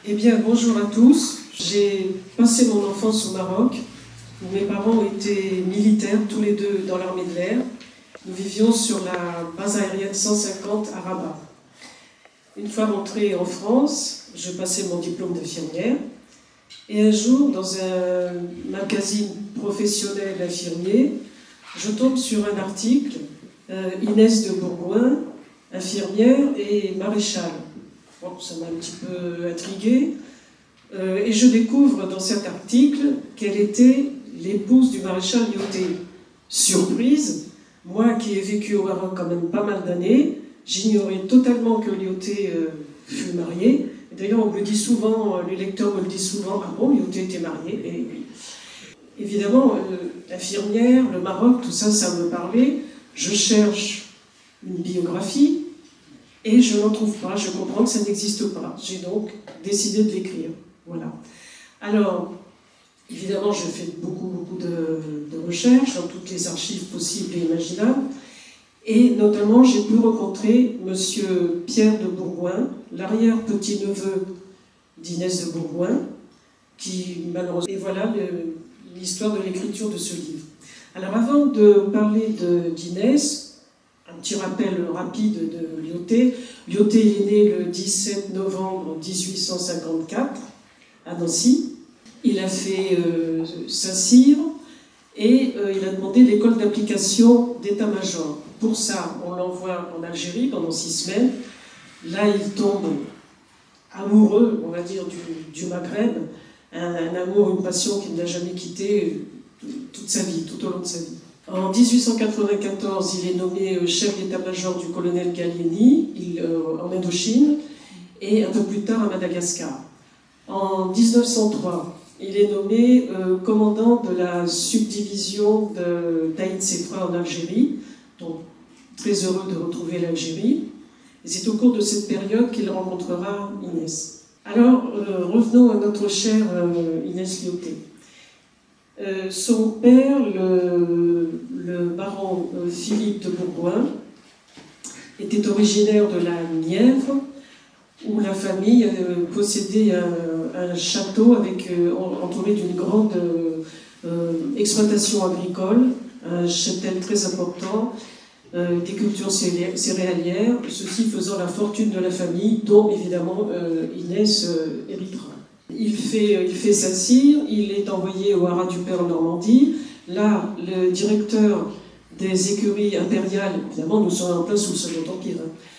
Eh bien, bonjour à tous. J'ai passé mon enfance au Maroc, où mes parents étaient militaires, tous les deux dans l'armée de l'air. Nous vivions sur la base aérienne 150 à Rabat. Une fois rentrée en France, je passais mon diplôme d'infirmière. Et un jour, dans un magazine professionnel infirmier, je tombe sur un article, Inès de Bourgoin, infirmière et maréchale. Bon, ça m'a un petit peu intriguée. Et je découvre dans cet article qu'elle était l'épouse du maréchal Lyautey. Surprise, moi qui ai vécu au Maroc quand même pas mal d'années, j'ignorais totalement que Lyautey fut marié. D'ailleurs, on me le dit souvent, les lecteurs me le disent souvent, ah bon, Lyautey était marié. Et oui. Évidemment, l'infirmière, le Maroc, tout ça, ça me parlait. Je cherche une biographie et je n'en trouve pas. Je comprends que ça n'existe pas. J'ai donc décidé de l'écrire. Voilà. Alors, évidemment, je fais beaucoup de recherches dans toutes les archives possibles et imaginables. Et notamment, j'ai pu rencontrer monsieur Pierre de Bourgoin, l'arrière-petit-neveu d'Inès de Bourgoin, qui malheureusement... Et voilà l'histoire de l'écriture de ce livre. Alors, avant de parler d'Inès, un petit rappel rapide de Lyautey. Lyautey est né le 17 novembre 1854 à Nancy. Il a fait Saint-Cyr et il a demandé l'école d'application d'état-major. Pour ça, on l'envoie en Algérie pendant 6 semaines. Là, il tombe amoureux, on va dire, du Maghreb. Un amour, une passion qu'il n'a jamais quitté toute sa vie, tout au long de sa vie. En 1894, il est nommé chef d'état-major du colonel Gallieni en Indochine et un peu plus tard à Madagascar. En 1903, il est nommé commandant de la subdivision d'Aïn Sefra en Algérie, donc très heureux de retrouver l'Algérie. Et c'est au cours de cette période qu'il rencontrera Inès. Alors, revenons à notre chère Inès Lyautey. Son père, le baron Philippe de Bourgoin, était originaire de la Nièvre, où la famille possédait un château entouré d'une grande exploitation agricole, un cheptel très important, des cultures céréalières, ceci faisant la fortune de la famille, dont évidemment Inès héritera. Il fait Saint-Cyr, il est envoyé au Haras du Père en Normandie. Là, le directeur des écuries impériales, évidemment nous sommes en plein sous le Second Empire,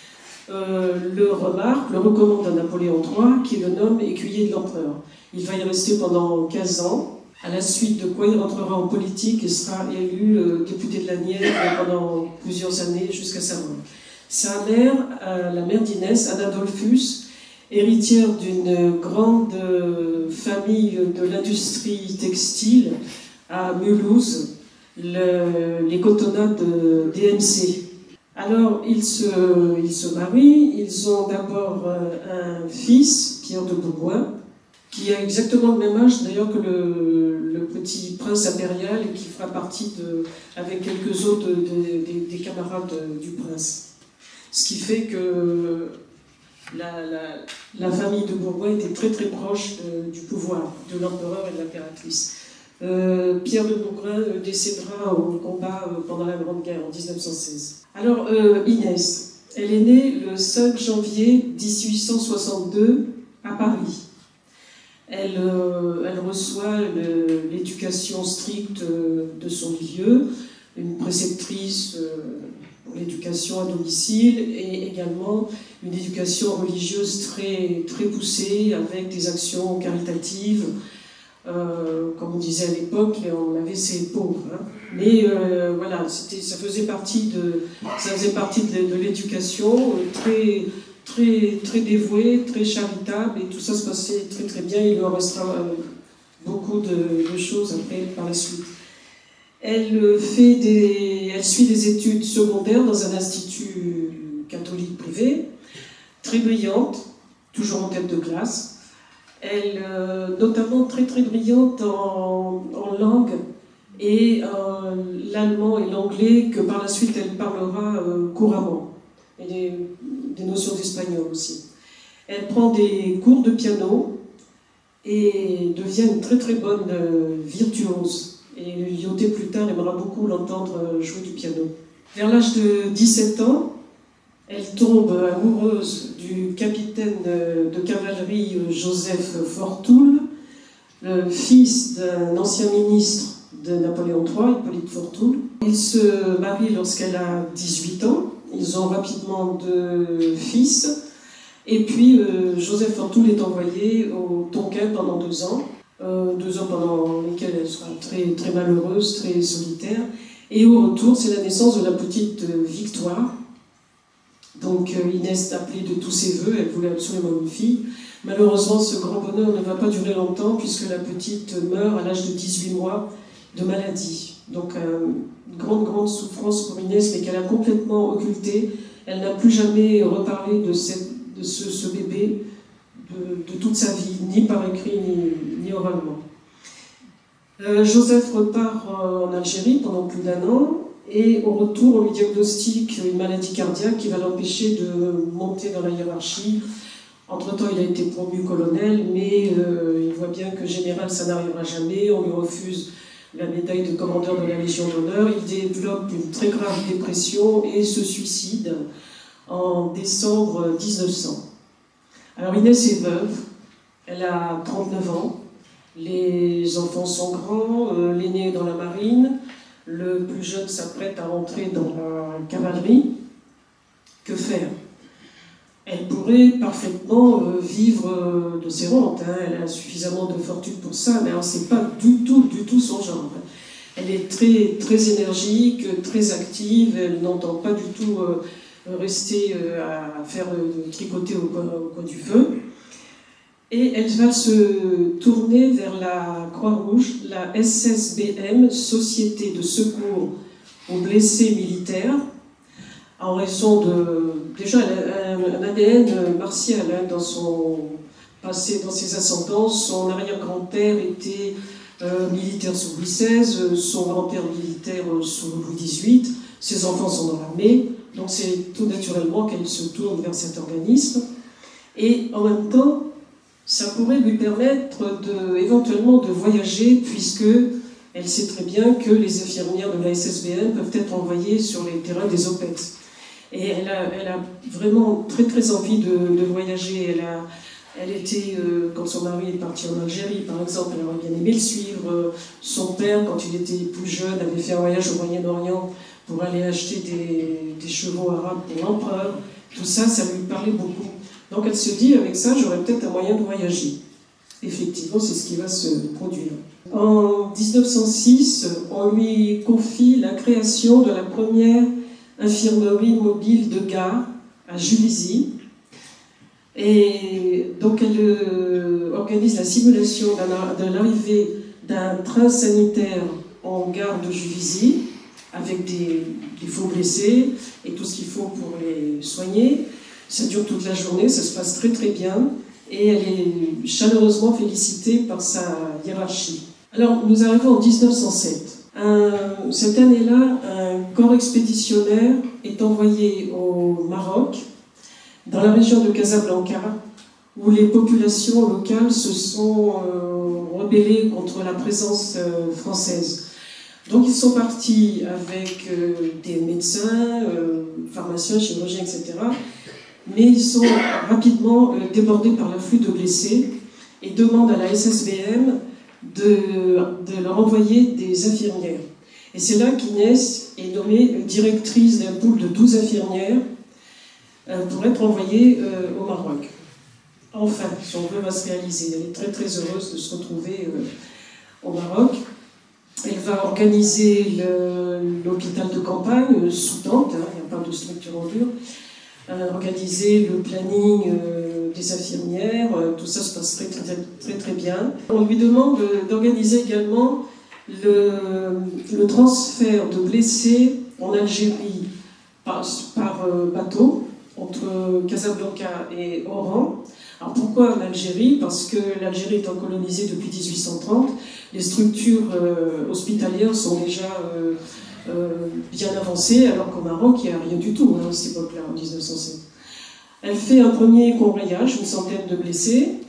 le remarque, le recommande à Napoléon III, qui le nomme écuyer de l'empereur. Il va y rester pendant 15 ans, à la suite de quoi il rentrera en politique et sera élu député de la Nièvre pendant plusieurs années jusqu'à sa mort. Sa mère, la mère d'Inès, Anne Adolphus, héritière d'une grande famille de l'industrie textile à Mulhouse, les cotonnats de DMC. Alors, ils se marient, ils ont d'abord un fils, Pierre de Bourgoin, qui a exactement le même âge d'ailleurs que le petit prince impérial et qui fera partie, avec quelques autres, des camarades du prince. Ce qui fait que la famille de Bourgoin était très proche du pouvoir, de l'empereur et de l'impératrice. Pierre de Bourgoin décédera au combat pendant la Grande Guerre en 1916. Alors Inès, elle est née le 5 janvier 1862 à Paris. Elle reçoit l'éducation stricte de son milieu, une préceptrice pour l'éducation à domicile et également une éducation religieuse très poussée avec des actions caritatives. Comme on disait à l'époque, on avait ses pauvres. Hein. Mais voilà, ça faisait partie de l'éducation très dévouée, très charitable, et tout ça se passait très bien. Il leur restera beaucoup de choses après par la suite. Elle suit des études secondaires dans un institut catholique privé, très brillante, toujours en tête de classe. Elle, notamment très brillante en langue, et l'allemand et l'anglais, que par la suite elle parlera couramment, et des notions d'espagnol aussi. Elle prend des cours de piano et devient une très très bonne virtuose. Et Lyautey plus tard aimera beaucoup l'entendre jouer du piano. Vers l'âge de 17 ans, elle tombe amoureuse du capitaine de cavalerie Joseph Fortoul, le fils d'un ancien ministre de Napoléon III, Hippolyte Fortoul. Ils se marient lorsqu'elle a 18 ans. Ils ont rapidement 2 fils. Et puis, Joseph Fortoul est envoyé au Tonkin pendant 2 ans. 2 ans pendant lesquels elle sera très, très malheureuse, très solitaire. Et au retour, c'est la naissance de la petite Victoire. Donc Inès appelait de tous ses voeux, elle voulait absolument une fille. Malheureusement, ce grand bonheur ne va pas durer longtemps puisque la petite meurt à l'âge de 18 mois de maladie. Donc une grande, grande souffrance pour Inès, mais qu'elle a complètement occultée. Elle n'a plus jamais reparlé de ce bébé de toute sa vie, ni par écrit, ni oralement. Joseph repart en Algérie pendant plus d'1 an, et au retour, on lui diagnostique une maladie cardiaque qui va l'empêcher de monter dans la hiérarchie. Entre-temps, il a été promu colonel, mais il voit bien que général, ça n'arrivera jamais. On lui refuse la médaille de commandeur de la Légion d'honneur. Il développe une très grave dépression et se suicide en décembre 1900. Alors Inès est veuve, elle a 39 ans, les enfants sont grands, l'aîné est dans la marine, le plus jeune s'apprête à rentrer dans la cavalerie. Que faire? Elle pourrait parfaitement vivre de ses rentes, hein. Elle a suffisamment de fortune pour ça, mais ce n'est pas du tout son genre. Elle est très, très énergique, très active, elle n'entend pas du tout rester à faire tricoter au coin du feu. Et elle va se tourner vers la Croix-Rouge, la SSBM, Société de secours aux blessés militaires, en raison de, déjà, un ADN martial hein, dans son passé, dans ses ascendances. Son arrière-grand-père était militaire sous Louis XVI, son grand-père militaire sous Louis XVIII, ses enfants sont dans l'armée, donc c'est tout naturellement qu'elle se tourne vers cet organisme. Et en même temps, ça pourrait lui permettre éventuellement de voyager, puisque elle sait très bien que les infirmières de la SSBM peuvent être envoyées sur les terrains des OPEX. Et elle a vraiment très très envie de voyager. Elle était, quand son mari est parti en Algérie par exemple, elle aurait bien aimé le suivre. Son père, quand il était plus jeune, avait fait un voyage au Moyen-Orient pour aller acheter des chevaux arabes pour l'empereur. Tout ça, ça lui parlait beaucoup. Donc elle se dit, avec ça, j'aurais peut-être un moyen de voyager. Effectivement, c'est ce qui va se produire. En 1906, on lui confie la création de la première infirmerie mobile de gare à Juvisy. Et donc elle organise la simulation de l'arrivée d'un train sanitaire en gare de Juvisy, avec des faux blessés et tout ce qu'il faut pour les soigner. Ça dure toute la journée, ça se passe très très bien, et elle est chaleureusement félicitée par sa hiérarchie. Alors, nous arrivons en 1907. Cette année-là, un corps expéditionnaire est envoyé au Maroc, dans la région de Casablanca, où les populations locales se sont rebellées contre la présence française. Donc ils sont partis avec des médecins, pharmaciens, chirurgiens, etc. Mais ils sont rapidement débordés par l'afflux de blessés et demandent à la SSBM de leur envoyer des infirmières. Et c'est là qu'Inès est nommée directrice d'un pool de 12 infirmières pour être envoyée au Maroc. Enfin, son vœu va se réaliser. Elle est très très heureuse de se retrouver au Maroc. Elle va organiser l'hôpital de campagne sous tente, hein, il n'y a pas de structure en dur, organiser le planning des infirmières, tout ça se passe très bien. On lui demande d'organiser également le transfert de blessés en Algérie par bateau, entre Casablanca et Oran. Alors pourquoi en Algérie? Parce que l'Algérie étant colonisée depuis 1830, les structures hospitalières sont déjà bien avancées, alors qu'au Maroc, il n'y a rien du tout hein, à cette époque-là, en 1907. Elle fait un premier convoyage, une centaine de blessés,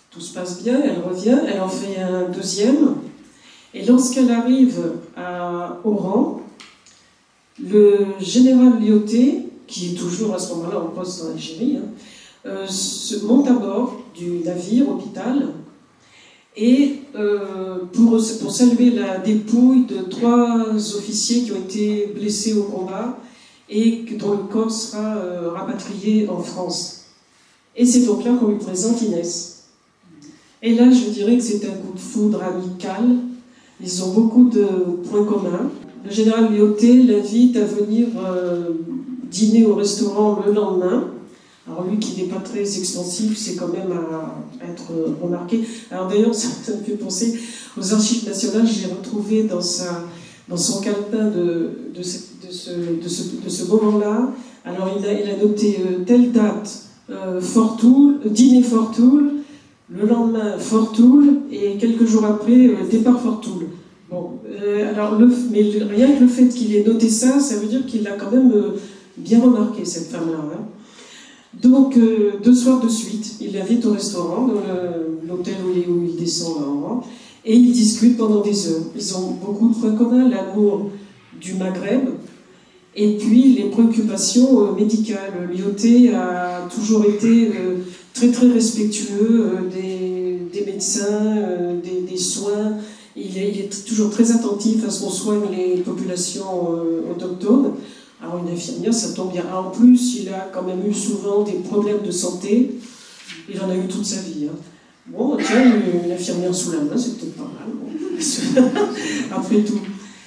Tout se passe bien, elle revient, elle en fait un deuxième. Et lorsqu'elle arrive à Oran, le général Lyautey, qui est toujours à ce moment-là en poste en Algérie, se monte à bord du navire hôpital et pour saluer la dépouille de 3 officiers qui ont été blessés au combat et dont le corps sera rapatrié en France. Et c'est donc là qu'on lui présente Inès. Et là, je dirais que c'est un coup de foudre amical. Ils ont beaucoup de points communs. Le général Lyautey l'invite à venir dîner au restaurant le lendemain. Alors lui qui n'est pas très expansif, c'est quand même à être remarqué. Alors d'ailleurs, ça me fait penser aux archives nationales. J'ai retrouvé dans son calepin de ce moment-là. Alors il a noté telle date, dîner Fort-Toul, le lendemain Fort-Toul, et quelques jours après, départ Fort-Toul. Bon, mais rien que le fait qu'il ait noté ça, ça veut dire qu'il l'a quand même bien remarqué, cette femme-là. Hein. Donc, 2 soirs de suite, il l'invite au restaurant, dans l'hôtel où il descend là, et ils discutent pendant des heures. Ils ont beaucoup de points communs, l'amour du Maghreb, et puis les préoccupations médicales. Lyautey a toujours été très très respectueux des médecins, des soins. Il est toujours très attentif à ce qu'on soigne les populations autochtones. Alors une infirmière, ça tombe bien. En plus, il a quand même eu souvent des problèmes de santé. Il en a eu toute sa vie. Hein. Bon, tiens, une infirmière sous la main, c'est peut-être pas mal. Bon. Après tout.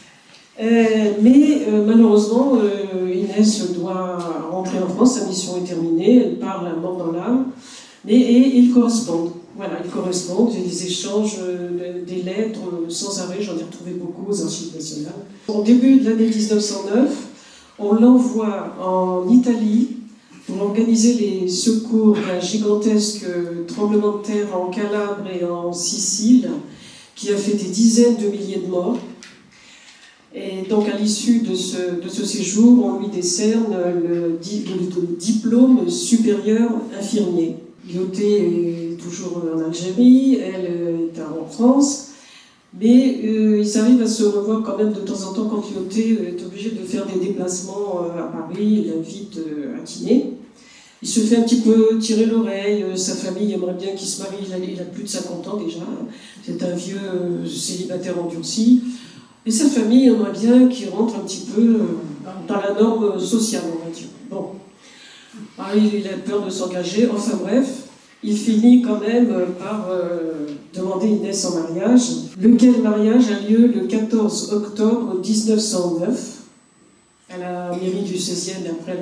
Mais malheureusement, Inès doit rentrer en France, sa mission est terminée, elle part la mort dans l'âme, et ils correspondent. Voilà, ils correspondent, il y a des échanges, des lettres sans arrêt, j'en ai retrouvé beaucoup aux archives nationales. Au début de l'année 1909, on l'envoie en Italie pour organiser les secours d'un gigantesque tremblement de terre en Calabre et en Sicile, qui a fait des dizaines de milliers de morts. Et donc, à l'issue de ce séjour, on lui décerne le diplôme supérieur infirmier. Lyautey est toujours en Algérie, elle est en France, mais ils arrivent à se revoir quand même de temps en temps quand Lyautey est obligé de faire des déplacements à Paris, il l'invite à dîner. Il se fait un petit peu tirer l'oreille, sa famille aimerait bien qu'il se marie, il a plus de 50 ans déjà, c'est un vieux célibataire endurci. Et sa famille aimerait bien qu'il rentre un petit peu dans la norme sociale, on va dire. Bon. Alors, il a peur de s'engager. Enfin bref, il finit quand même par demander Inès en mariage. Lequel mariage a lieu le 14 octobre 1909, à la mairie du 16e, après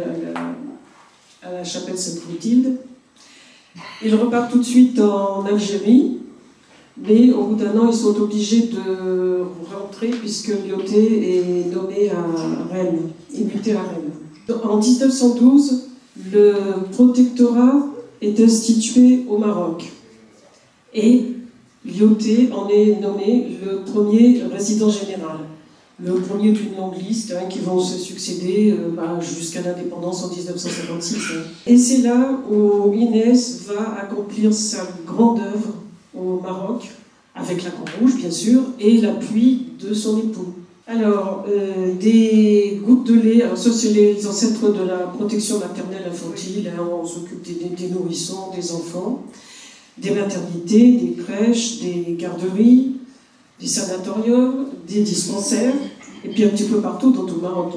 à la chapelle Sainte-Clotilde. Ils repartent tout de suite en Algérie. Mais au bout d'1 an, ils sont obligés de rentrer puisque Lyautey est nommé à Rennes, est muté à Rennes. En 1912, le protectorat est institué au Maroc et Lyautey en est nommé le premier résident général, le premier d'une longue liste qui vont se succéder jusqu'à l'indépendance en 1956. Et c'est là où Inès va accomplir sa grande œuvre au Maroc, avec la Croix-Rouge bien sûr, et l'appui de son époux. Alors, des gouttes de lait, alors ça c'est les ancêtres de la protection maternelle infantile, hein, on s'occupe des nourrissons, des enfants, des maternités, des crèches, des garderies, des sanatoriums, des dispensaires, et puis un petit peu partout dans tout le Maroc.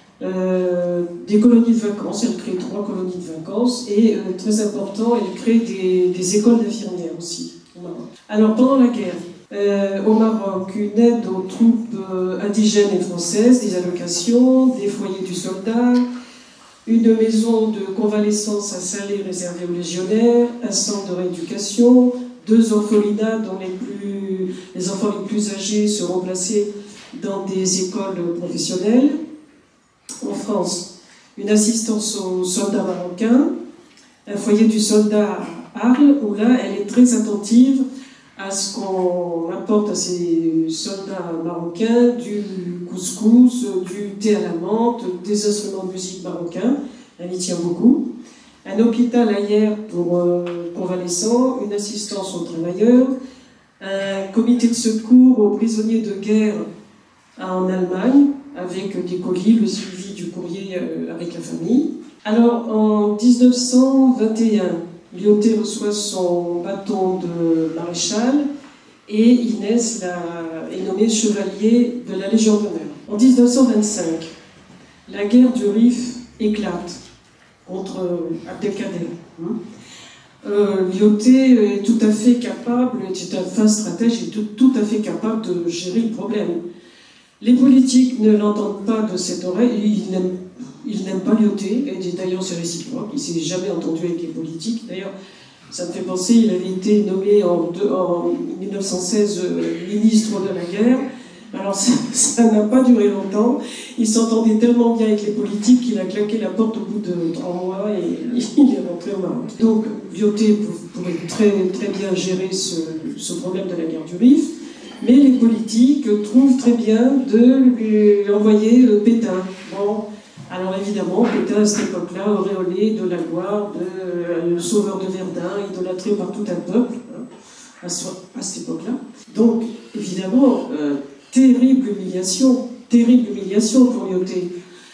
Des colonies de vacances, elle crée 3 colonies de vacances, et très important, elle crée des écoles d'infirmières aussi. Alors, pendant la guerre, au Maroc, une aide aux troupes indigènes et françaises, des allocations, des foyers du soldat, une maison de convalescence à Salé réservée aux légionnaires, un centre de rééducation, 2 orphelinats dont les enfants les plus âgés seront placés dans des écoles professionnelles. En France, une assistance aux soldats marocains, un foyer du soldat à Arles, où là, elle est très attentive à ce qu'on apporte à ces soldats marocains du couscous, du thé à la menthe, des instruments de musique marocains. Elle y tient beaucoup. Un hôpital ailleurs pour convalescents, une assistance aux travailleurs, un comité de secours aux prisonniers de guerre en Allemagne, avec des colis, le suivi du courrier avec la famille. Alors, en 1921, Lyautey reçoit son bâton de maréchal et Inès est nommée chevalier de la Légion d'honneur. En 1925, la guerre du Rif éclate contre Abdelkader. Lyautey est tout à fait capable, c'est un fin stratège, il est tout à fait capable de gérer le problème. Les politiques ne l'entendent pas de cette oreille, ils n'aiment pas Lyautey, et d'ailleurs c'est réciproque, il ne s'est jamais entendu avec les politiques. D'ailleurs, ça me fait penser, il avait été nommé en 1916 ministre de la guerre. Alors ça n'a pas duré longtemps, il s'entendait tellement bien avec les politiques qu'il a claqué la porte au bout de 3 mois et il est rentré au Maroc. Donc Lyautey pourrait très bien gérer ce problème de la guerre du Rif, mais les politiques trouvent très bien de lui envoyer Pétain. Bon, alors évidemment, Pétain à cette époque-là, auréolé de la gloire, le sauveur de Verdun, idolâtré par tout un peuple, à cette époque-là. Donc évidemment, terrible humiliation pour Lyautey,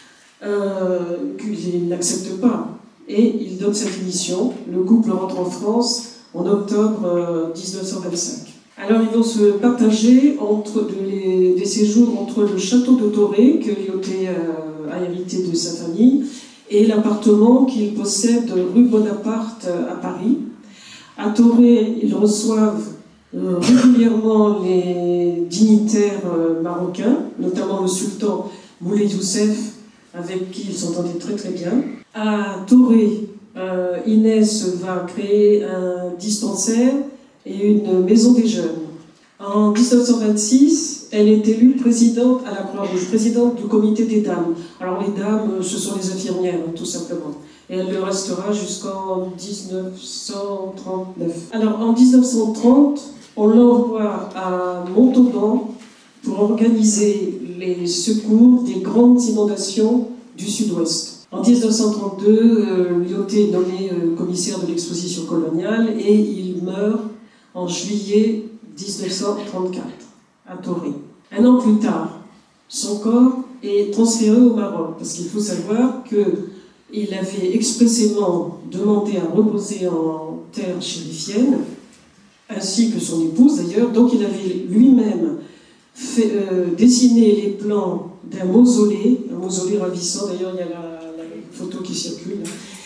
qu'il n'accepte pas. Et il donne sa démission. Le couple rentre en France en octobre 1925. Alors ils vont se partager des séjours entre le château de Thoré, que Lyautey a hérité de sa famille, et l'appartement qu'il possède rue Bonaparte à Paris. À Thoré, ils reçoivent régulièrement les dignitaires marocains, notamment le sultan Moulay Youssef, avec qui ils s'entendaient très bien. À Thoré, Inès va créer un dispensaire et une maison des jeunes. En 1926, elle est élue présidente à la Croix-Rouge, présidente du comité des dames. Alors les dames, ce sont les infirmières, tout simplement. Et elle le restera jusqu'en 1939. Alors en 1930, on l'envoie à Montauban pour organiser les secours des grandes inondations du sud-ouest. En 1932, Lyautey est nommé commissaire de l'exposition coloniale et il meurt en juillet 1934 à Thoré. Un an plus tard, son corps est transféré au Maroc, parce qu'il faut savoir qu'il avait expressément demandé à reposer en terre chérifienne, ainsi que son épouse d'ailleurs, donc il avait lui-même dessiné les plans d'un mausolée, un mausolée ravissant, d'ailleurs il y a la photo qui circule,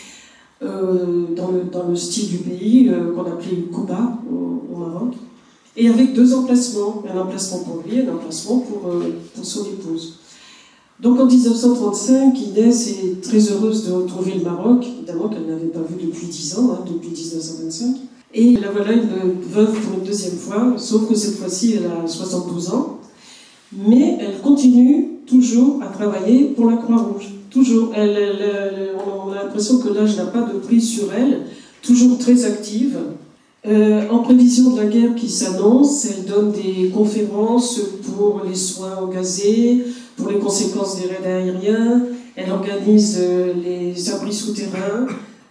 dans le style du pays, qu'on appelait Kouba au Maroc, et avec 2 emplacements, un emplacement pour lui et un emplacement pour son épouse. Donc en 1935, Inès est très heureuse de retrouver le Maroc, évidemment qu'elle n'avait pas vu depuis 10 ans, depuis 1925. Et la voilà une veuve pour une 2e fois, sauf que cette fois-ci elle a 72 ans, mais elle continue toujours à travailler pour la Croix-Rouge. Toujours. On a l'impression que l'âge n'a pas de prise sur elle, toujours très active. En prévision de la guerre qui s'annonce, elle donne des conférences pour les soins gazés, pour les conséquences des raids aériens, elle organise les abris souterrains,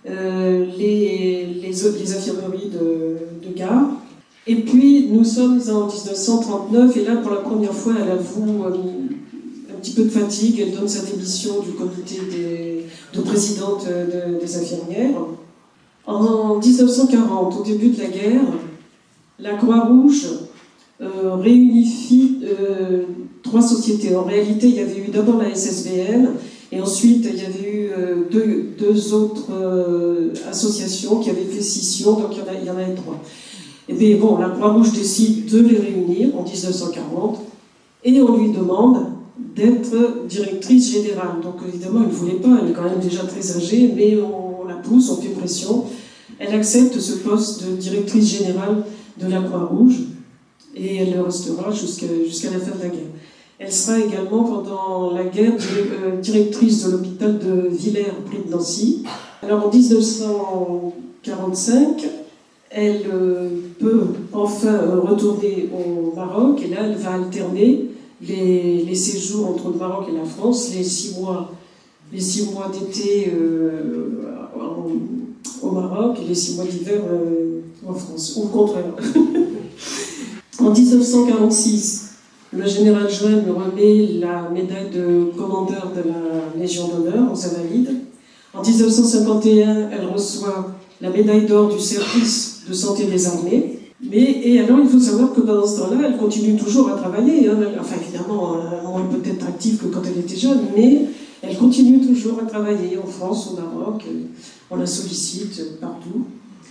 les infirmeries de gare. Et puis nous sommes en 1939 et là pour la première fois elle avoue un petit peu de fatigue, elle donne sa démission du comité de présidente des infirmières. En 1940, au début de la guerre, la Croix-Rouge réunifie 3 sociétés. En réalité, il y avait eu d'abord la SSBN, et ensuite il y avait eu deux autres associations qui avaient fait scission, donc il y en avait 3. Et bien bon, la Croix-Rouge décide de les réunir en 1940, et on lui demande d'être directrice générale. Donc évidemment, elle ne voulait pas, elle est quand même déjà très âgée, mais on la pousse, on fait pression. Elle accepte ce poste de directrice générale de la Croix-Rouge, et elle le restera jusqu'à la fin de la guerre. Elle sera également, pendant la guerre, directrice de l'hôpital de Villers, près de Nancy. Alors en 1945, elle peut enfin retourner au Maroc, et là elle va alterner les séjours entre le Maroc et la France, les 6 mois d'été au Maroc et les 6 mois d'hiver en France, ou le contraire. En 1946, le général Joël me remet la médaille de commandeur de la Légion d'honneur aux Invalides. En 1951, elle reçoit la médaille d'or du service de santé des armées. Et alors, il faut savoir que pendant ce temps-là, elle continue toujours à travailler. Hein. Enfin, évidemment, moins peut-être active que quand elle était jeune, mais elle continue toujours à travailler en France, au Maroc. On la sollicite partout.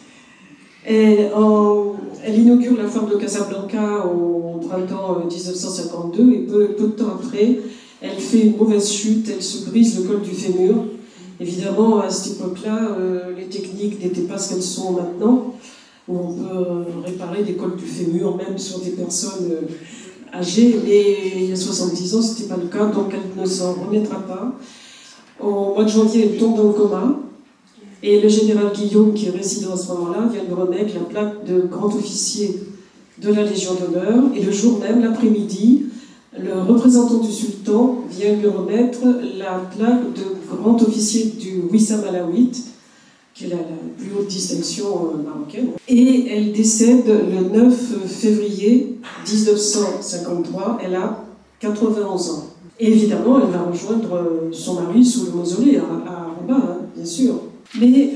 Elle inaugure la foire de Casablanca au printemps 1952, et peu de temps après, elle fait une mauvaise chute, elle se brise le col du fémur. Évidemment, à cette époque-là, les techniques n'étaient pas ce qu'elles sont maintenant, où on peut réparer des cols du fémur, même sur des personnes âgées, mais il y a 70 ans, ce n'était pas le cas, donc elle ne s'en remettra pas. Au mois de janvier, elle tombe dans le coma, et le général Guillaume, qui est résident à ce moment-là, vient lui remettre la plaque de grand officier de la Légion d'honneur, et le jour même, l'après-midi, le représentant du sultan vient lui remettre la plaque de grand officier du Wissam Alaouite, qui est la plus haute distinction marocaine. Et elle décède le 9 février 1953, elle a 91 ans. Et évidemment, elle va rejoindre son mari sous le mausolée à Rabat, hein, bien sûr. Mais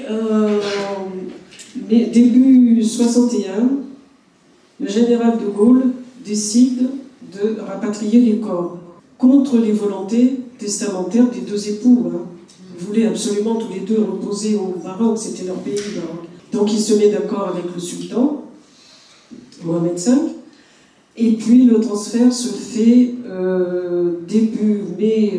début 61, le général de Gaulle décide de rapatrier les corps, contre les volontés testamentaires des 2 époux. Hein. Ils voulaient absolument tous les 2 reposer au Maroc, c'était leur pays, le Maroc. Donc il se met d'accord avec le sultan, Mohamed V, et puis le transfert se fait début mai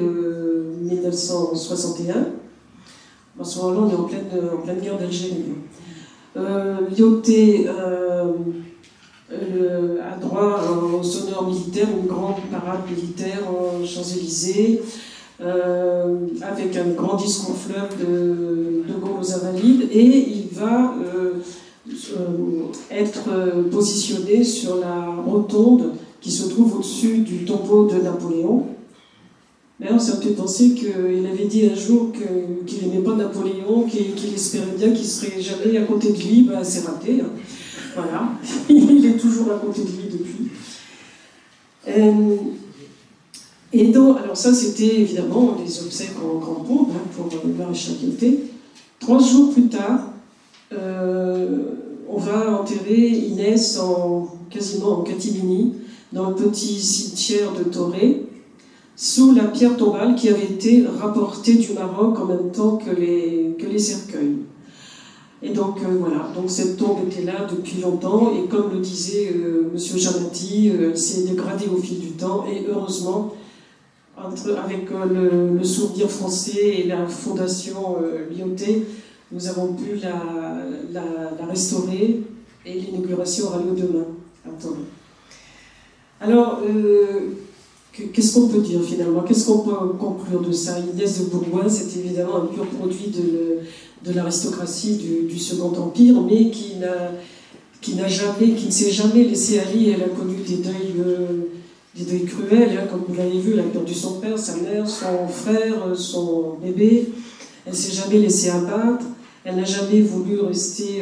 1961. À ce moment-là, on est en pleine guerre d'Algérie. Lyautey a droit aux honneurs militaires, une grande parade militaire aux Champs-Élysées, avec un grand discours fleuve de Gaulle aux Invalides, et il va être positionné sur la rotonde qui se trouve au-dessus du tombeau de Napoléon. D'ailleurs, ça me fait penser qu'il avait dit un jour qu'il n'aimait pas Napoléon, qu'il espérait bien qu'il ne serait jamais à côté de lui. Ben, c'est raté. Hein. Voilà. Il est toujours à côté de lui depuis. Et donc, alors ça, c'était évidemment des obsèques en grande pompe hein, pour le maréchal Lyautey. 3 jours plus tard, on va enterrer Inès quasiment en catimini, dans le petit cimetière de Toré, sous la pierre tombale qui avait été rapportée du Maroc en même temps que les cercueils. Et donc voilà, donc cette tombe était là depuis longtemps, et comme le disait M. Jamati, elle s'est dégradée au fil du temps, et heureusement, avec le souvenir français et la fondation Lyautey, nous avons pu la restaurer, et l'inauguration aura lieu demain. Attendez. Alors, qu'est-ce qu'on peut dire finalement? Qu'est-ce qu'on peut conclure de ça? Inès de Bourgoin, c'est évidemment un pur produit de l'aristocratie du Second Empire, mais qui ne s'est jamais laissé aller. Elle a connu des deuils cruels, hein, comme vous l'avez vu, elle a perdu son père, sa mère, son frère, son bébé. Elle ne s'est jamais laissée abattre, elle n'a jamais voulu rester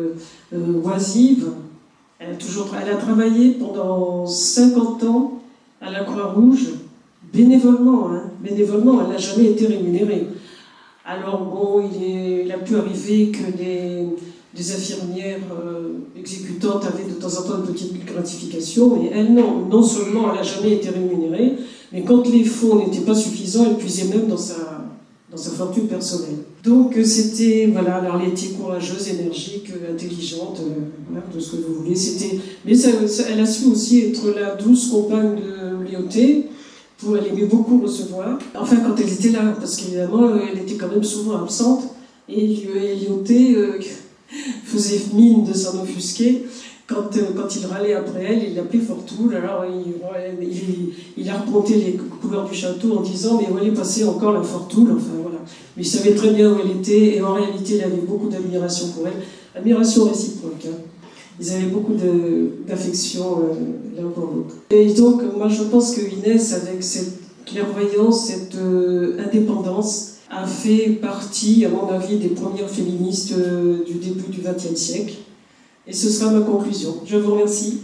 oisive. Elle a travaillé pendant 50 ans à la Croix-Rouge, bénévolement, hein, bénévolement, elle n'a jamais été rémunérée. Alors bon, il a pu arriver que des infirmières exécutantes avaient de temps en temps une petite gratification, mais elle non seulement elle n'a jamais été rémunérée, mais quand les fonds n'étaient pas suffisants, elle puisait même dans sa fortune personnelle. Donc c'était, voilà, alors elle était courageuse, énergique, intelligente, voilà, de ce que vous voulez. Mais elle a su aussi être la douce compagne de Lyautey. Elle aimait beaucoup recevoir. Enfin, quand elle était là, parce qu'évidemment, elle était quand même souvent absente, et Lyautey faisait mine de s'en offusquer. Quand il râlait après elle, il l'appelait Fortoul, alors il a remonté les couleurs du château en disant « mais où elle est passée encore la Fortoul ?» Enfin voilà. Mais il savait très bien où elle était, et en réalité, il avait beaucoup d'admiration pour elle. Admiration réciproque. Hein. Ils avaient beaucoup d'affection l'un pour l'autre. Et donc, moi je pense que Inès, avec cette clairvoyance, cette indépendance, a fait partie, à mon avis, des premières féministes du début du XXe siècle. Et ce sera ma conclusion. Je vous remercie.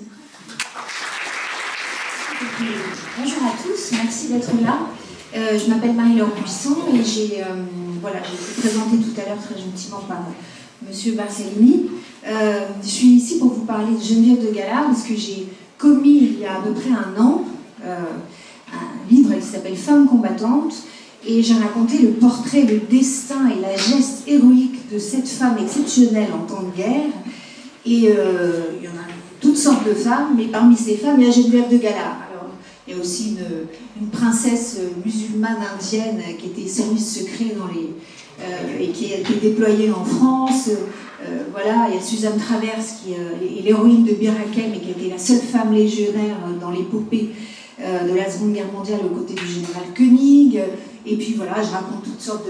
Bonjour à tous, merci d'être là. Je m'appelle Marie-Laure Buisson et j'ai été présentée tout à l'heure très gentiment par Monsieur Barcellini. Je suis ici pour vous parler de Geneviève de Galard parce que j'ai commis il y a à peu près un an un livre qui s'appelle Femmes combattantes et j'ai raconté le portrait, le destin et la geste héroïque de cette femme exceptionnelle en temps de guerre. Et il y en a toutes sortes de femmes, mais parmi ces femmes, il y a Geneviève de Galard. Alors, il y a aussi une princesse musulmane indienne qui était service secret et qui est déployée en France. Voilà, il y a Suzanne Travers qui est l'héroïne de Bir Hakeim et qui était la seule femme légionnaire dans l'épopée de la Seconde Guerre mondiale aux côtés du général Koenig. Et puis voilà, je raconte toutes sortes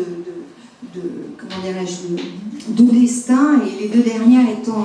de destins, et les deux dernières étant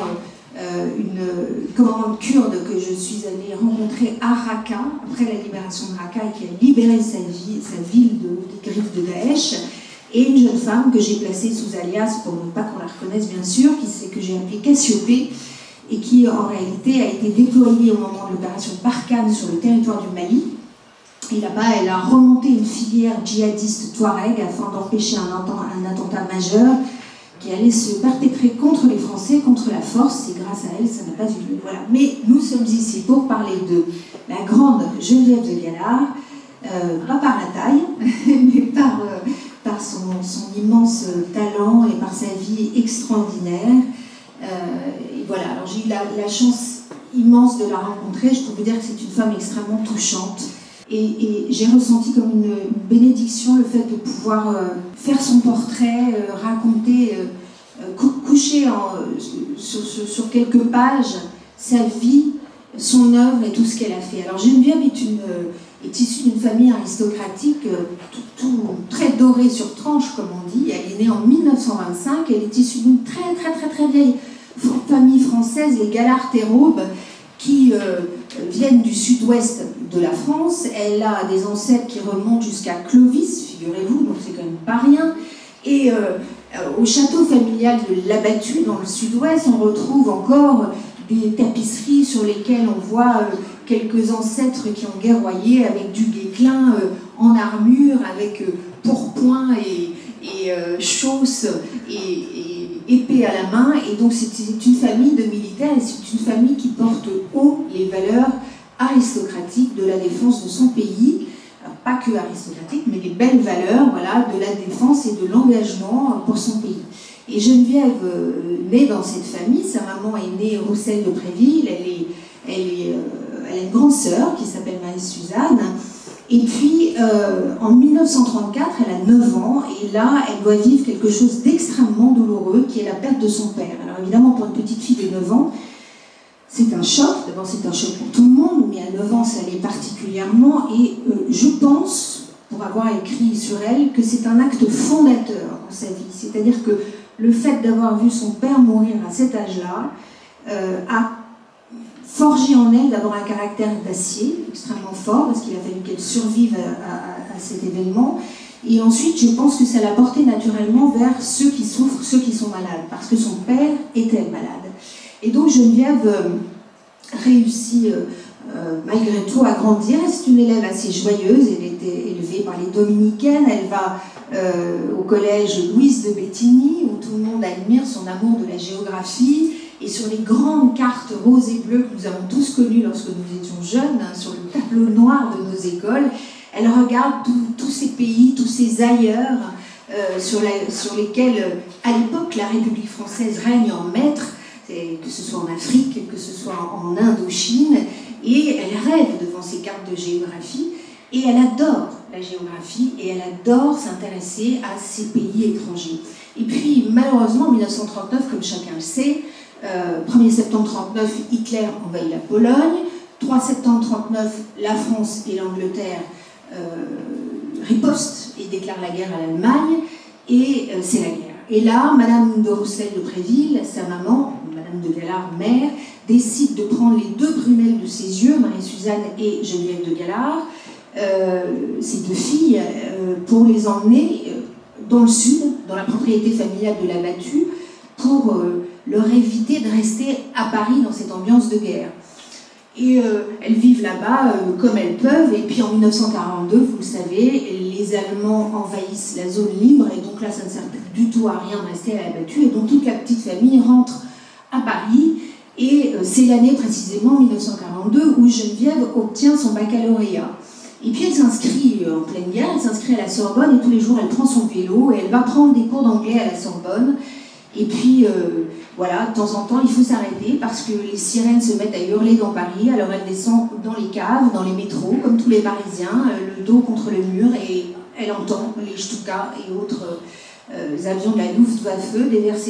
une commandante kurde que je suis allée rencontrer à Raqqa, après la libération de Raqqa, et qui a libéré sa ville des griffes de Daesh, et une jeune femme que j'ai placée sous alias pour ne pas qu'on la reconnaisse bien sûr, que j'ai appelée Cassiopée, et qui en réalité a été déployée au moment de l'opération Barkhane sur le territoire du Mali. Et là-bas, elle a remonté une filière djihadiste touareg afin d'empêcher un attentat majeur qui allait se perpétrer contre les Français, contre la force, et grâce à elle, ça n'a pas eu lieu. Voilà. Mais nous sommes ici pour parler de la grande Geneviève de Galard, pas par la taille, mais par son immense talent et par sa vie extraordinaire. Et voilà, alors j'ai eu la chance immense de la rencontrer. Je peux vous dire que c'est une femme extrêmement touchante. Et j'ai ressenti comme une bénédiction le fait de pouvoir faire son portrait, raconter, coucher sur quelques pages sa vie, son œuvre et tout ce qu'elle a fait. Alors Geneviève est issue d'une famille aristocratique très dorée sur tranche, comme on dit. Elle est née en 1925, elle est issue d'une très vieille famille française, les Galard-Théraube, qui viennent du sud-ouest de la France. Elle a des ancêtres qui remontent jusqu'à Clovis, figurez-vous, donc c'est quand même pas rien. Et au château familial de l'Abattu, dans le sud-ouest, on retrouve encore des tapisseries sur lesquelles on voit quelques ancêtres qui ont guerroyé avec du Guesclin en armure, avec pourpoint et chausse et épée à la main. Et donc c'est une famille de militaires et c'est une famille qui porte haut les valeurs aristocratiques de la défense de son pays. Alors, pas que aristocratiques, mais les belles valeurs, voilà, de la défense et de l'engagement pour son pays. Et Geneviève, née dans cette famille, sa maman est née Roussel de Préville, elle a une grande sœur qui s'appelle Marie-Suzanne. Et puis, en 1934, elle a 9 ans, et là, elle doit vivre quelque chose d'extrêmement douloureux, qui est la perte de son père. Alors évidemment, pour une petite fille de 9 ans, c'est un choc. D'abord, c'est un choc pour tout le monde, mais à 9 ans, ça l'est particulièrement. Et je pense, pour avoir écrit sur elle, que c'est un acte fondateur dans sa vie. C'est-à-dire que le fait d'avoir vu son père mourir à cet âge-là a forgé en elle d'abord un caractère d'acier extrêmement fort, parce qu'il a fallu qu'elle survive à cet événement. Et ensuite, je pense que ça l'a porté naturellement vers ceux qui souffrent, ceux qui sont malades, parce que son père était malade. Et donc Geneviève réussit malgré tout à grandir. C'est une élève assez joyeuse, elle était élevée par les dominicaines, elle va au collège Louise de Béthigny, où tout le monde admire son amour de la géographie. Et sur les grandes cartes roses et bleues que nous avons tous connues lorsque nous étions jeunes, sur le tableau noir de nos écoles, elle regarde tous ces pays, tous ces ailleurs sur lesquels, à l'époque, la République française règne en maître, que ce soit en Afrique, que ce soit en Indochine, et elle rêve devant ces cartes de géographie, et elle adore la géographie, et elle adore s'intéresser à ces pays étrangers. Et puis, malheureusement, en 1939, comme chacun le sait, 1er septembre 1939, Hitler envahit la Pologne. 3 septembre 1939, la France et l'Angleterre ripostent et déclarent la guerre à l'Allemagne. Et c'est la guerre. Et là, Madame de Roussel de Préville, sa maman, Madame de Galard, mère, décide de prendre les deux prunelles de ses yeux, Marie-Suzanne et Geneviève de Galard, ces deux filles, pour les emmener dans le sud, dans la propriété familiale de la battue, pour leur éviter de rester à Paris dans cette ambiance de guerre. Et elles vivent là-bas comme elles peuvent, et puis en 1942, vous le savez, les Allemands envahissent la zone libre, et donc là ça ne sert plus du tout à rien de rester à la battue, et donc toute la petite famille rentre à Paris, et c'est l'année précisément 1942 où Geneviève obtient son baccalauréat. Et puis elle s'inscrit en pleine guerre, elle s'inscrit à la Sorbonne, et tous les jours elle prend son vélo, et elle va prendre des cours d'anglais à la Sorbonne, et puis voilà, de temps en temps il faut s'arrêter parce que les sirènes se mettent à hurler dans Paris, alors elle descend dans les caves, dans les métros, comme tous les Parisiens, le dos contre le mur, et elle entend les Stuka et autres avions de la Luftwaffe déverser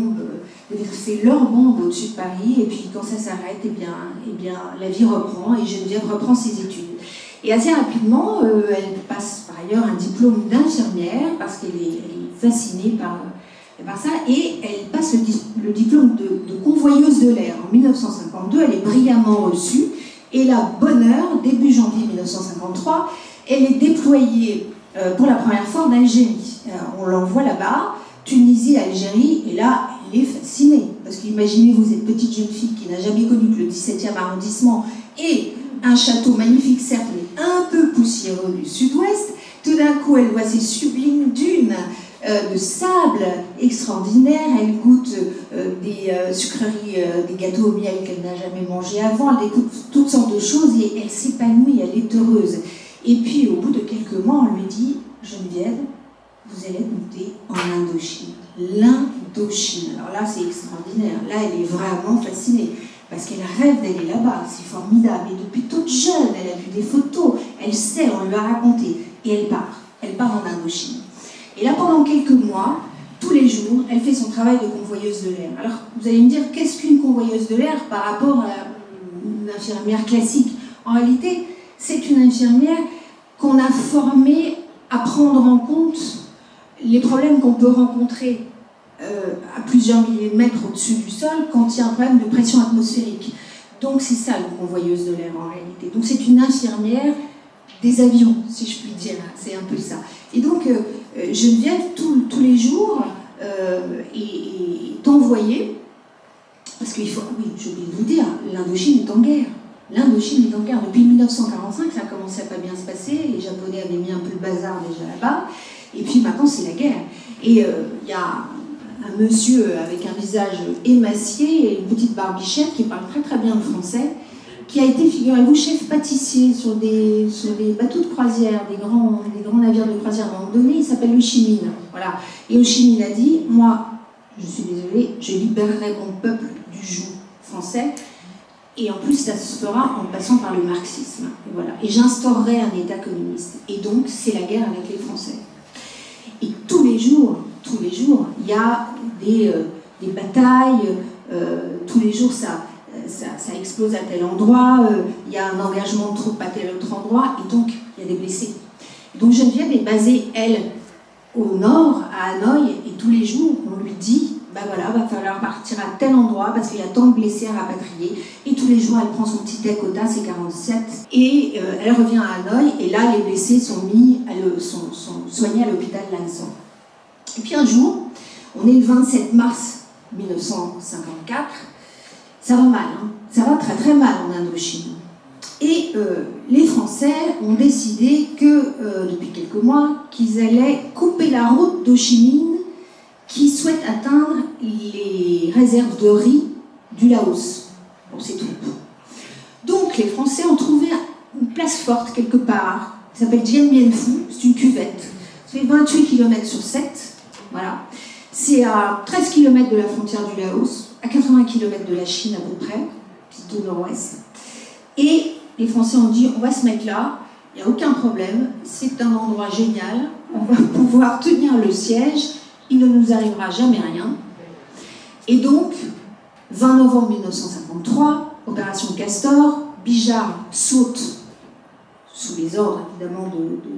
déverser leurs bombes au-dessus de Paris, et puis quand ça s'arrête, eh bien, la vie reprend, et Geneviève reprend ses études. Et assez rapidement, elle passe par ailleurs un diplôme d'infirmière, parce qu'elle est fascinée par ça, et elle passe le diplôme de convoyeuse de l'air. En 1952, elle est brillamment reçue, et là, bonne heure, début janvier 1953, elle est déployée pour la première fois en Algérie. On l'envoie là-bas, Tunisie, Algérie, et là, elle est fascinée. Parce qu'imaginez-vous cette petite jeune fille qui n'a jamais connu que le 17e arrondissement, et un château magnifique, certes, mais un peu poussiéreux du sud-ouest. Tout d'un coup, elle voit ces sublimes dunes de sable extraordinaires, elle goûte des sucreries, des gâteaux au miel qu'elle n'a jamais mangé avant, elle découvre toutes sortes de choses et elle s'épanouit, elle est heureuse. Et puis au bout de quelques mois, on lui dit, Geneviève, vous allez monter en Indochine. L'Indochine, alors là c'est extraordinaire, là elle est vraiment fascinée. Parce qu'elle rêve d'aller là-bas, c'est formidable. Et depuis toute jeune, elle a vu des photos, elle sait, on lui a raconté. Et elle part en Indochine. Et là, pendant quelques mois, tous les jours, elle fait son travail de convoyeuse de l'air. Alors, vous allez me dire, qu'est-ce qu'une convoyeuse de l'air par rapport à une infirmière classique? En réalité, c'est une infirmière qu'on a formée à prendre en compte les problèmes qu'on peut rencontrer à plusieurs milliers de mètres au-dessus du sol quand il y a un problème de pression atmosphérique. Donc c'est ça, une convoyeuse de l'air en réalité. Donc c'est une infirmière des avions, si je puis dire, c'est un peu ça. Et donc Geneviève, tous les jours, est envoyée, parce qu'il faut, oui, j'ai oublié de vous dire, l'Indochine est en guerre. L'Indochine est en guerre. Depuis 1945, ça a commencé à pas bien se passer, les Japonais avaient mis un peu le bazar déjà là-bas, et puis maintenant c'est la guerre. Et il y a un monsieur avec un visage émacié et une petite barbichette qui parle très très bien le français, qui a été, figurez-vous, chef pâtissier sur des bateaux de croisière, des grands navires de croisière à un moment donné. Il s'appelle Ho Chi Minh. Voilà. Et Ho Chi Minh a dit, moi, je suis désolée, je libérerai mon peuple du joug français, et en plus ça se fera en passant par le marxisme. Et voilà. Et j'instaurerai un État communiste. Et donc c'est la guerre avec les Français. Et tous les jours, il y a des batailles, tous les jours ça explose à tel endroit, il y a un engagement de troupes à tel autre endroit, et donc il y a des blessés. Et donc Geneviève est basée, elle, au nord, à Hanoï, et tous les jours, on lui dit, bah voilà, va falloir partir à tel endroit parce qu'il y a tant de blessés à rapatrier, et tous les jours elle prend son petit Dakota, c'est 47, et elle revient à Hanoï, et là les blessés sont soignés à l'hôpital Lanson. Et puis un jour, on est le 27 mars 1954, ça va mal, hein, ça va très très mal en Indochine. Et les Français ont décidé que, depuis quelques mois, qu'ils allaient couper la route d'Ho Chi Minh qui souhaite atteindre les réserves de riz du Laos pour ses troupes. Donc les Français ont trouvé une place forte quelque part, qui s'appelle Dien Bien Phu, c'est une cuvette. Ça fait 28 km sur 7, voilà. C'est à 13 km de la frontière du Laos, à 80 km de la Chine à peu près, tout au nord-ouest. Et les Français ont dit, on va se mettre là, il n'y a aucun problème, c'est un endroit génial, on va pouvoir tenir le siège, il ne nous arrivera jamais rien. Et donc, 20 novembre 1953, opération Castor, Bijard saute, sous les ordres évidemment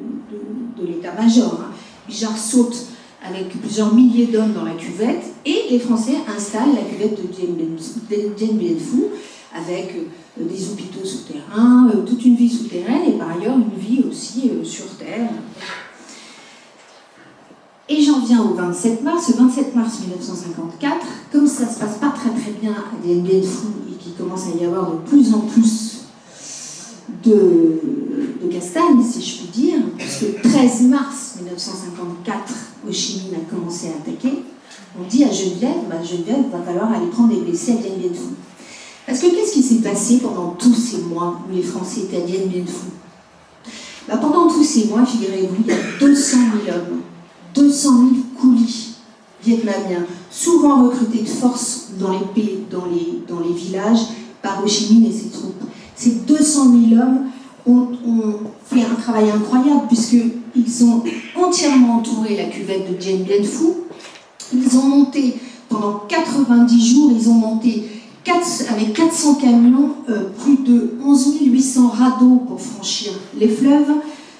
de l'état-major, hein. Bijard saute avec plusieurs milliers d'hommes dans la cuvette, et les Français installent la cuvette de Dien Bien Phu, avec des hôpitaux souterrains, toute une vie souterraine, et par ailleurs une vie aussi sur Terre. Et vient au 27 mars, le 27 mars 1954, comme ça ne se passe pas très très bien à Dien Bien Phu et qu'il commence à y avoir de plus en plus de castagnes, si je puis dire, puisque le 13 mars 1954, Ho Chi Minh a commencé à attaquer, on dit à Geneviève, Geneviève, il va falloir aller prendre des blessés à Dien Bien Phu. Parce que qu'est-ce qui s'est passé pendant tous ces mois où les Français étaient à Dien Bien Phu? Pendant tous ces mois, figurez-vous, il y a 200 000 hommes, 200 000 coulis vietnamiens, souvent recrutés de force dans les villages par Ho Chi Minh et ses troupes. Ces 200 000 hommes ont fait un travail incroyable puisqu'ils ont entièrement entouré la cuvette de Dien Bien Phu. Ils ont monté, pendant 90 jours, ils ont monté avec 400 camions, plus de 11 800 radeaux pour franchir les fleuves.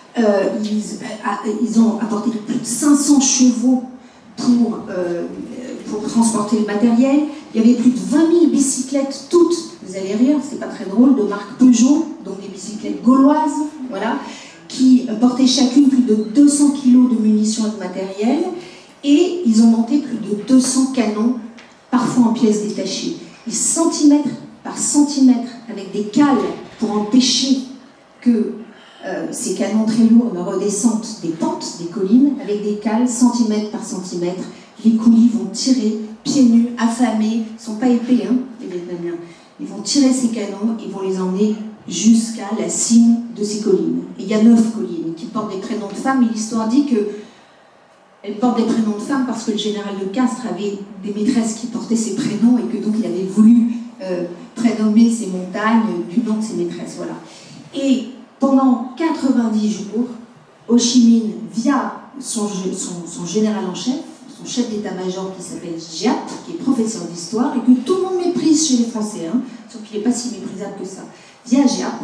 Ils ont apporté plus de 500 chevaux pour transporter le matériel. Il y avait plus de 20 000 bicyclettes, toutes, vous allez rire, c'est pas très drôle, de marque Peugeot, donc des bicyclettes gauloises, voilà, qui portaient chacune plus de 200 kg de munitions et de matériel. Et ils ont monté plus de 200 canons, parfois en pièces détachées. Et centimètre par centimètre, avec des cales pour empêcher que ces canons très lourds ne redescendent des pentes, des collines, avec des cales, centimètre par centimètre, les coulis vont tirer, pieds nus, affamés, ils ne sont pas épais, hein, les Vietnamiens. Ils vont tirer ces canons, ils vont les emmener jusqu'à la cime de ces collines. Et il y a 9 collines qui portent des prénoms de femmes, et l'histoire dit que elles portent des prénoms de femmes parce que le général de Castres avait des maîtresses qui portaient ces prénoms et que donc il avait voulu prénommer ces montagnes du nom de ses maîtresses. Voilà. Et pendant 90 jours, Ho Chi Minh, via son général en chef, son chef d'état-major qui s'appelle Giap, qui est professeur d'histoire et que tout le monde méprise chez les Français, hein, sauf qu'il n'est pas si méprisable que ça, via Giap,